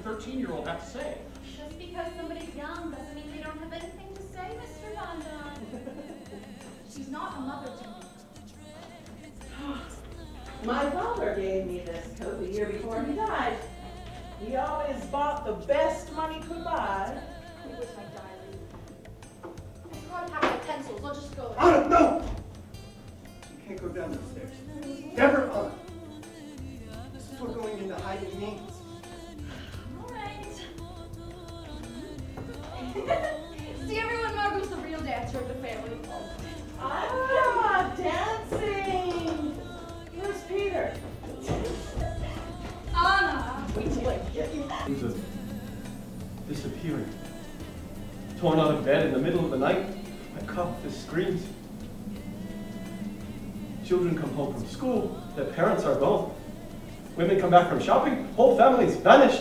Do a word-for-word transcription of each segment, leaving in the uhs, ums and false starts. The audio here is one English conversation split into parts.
thirteen-year-old have to say? Just because somebody's young doesn't mean they don't have anything to say, Mister Rondon. She's not a mother to me. My father gave me this coat the year before he died. He always bought the best money could buy. It was my diary. I forgot to pack my pencils. I'll just go. Anna, no! You can't go down the stairs. Never, Anna. This is what going into hiding means. All right. See, everyone Margot's the real dancer of the family. Ah, dancing! Where's Peter? Anna! Wait till I get you. Things of disappearing. Torn out of bed in the middle of the night, I cough the screams. Children come home from school, their parents are gone. Women come back from shopping, whole families vanished.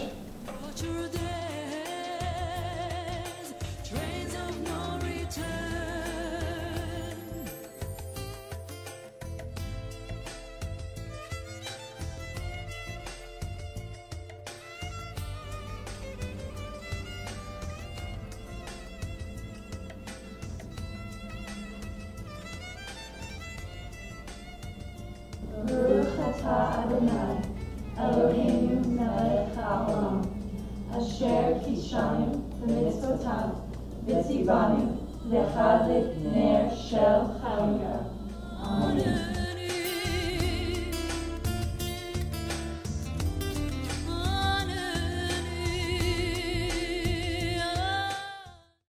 Baruch atah Adonai, Eloheinu melech haolam, asher kishanu b'mitzvotav, v'tzivanu l'chadlik ner shel Chanukah.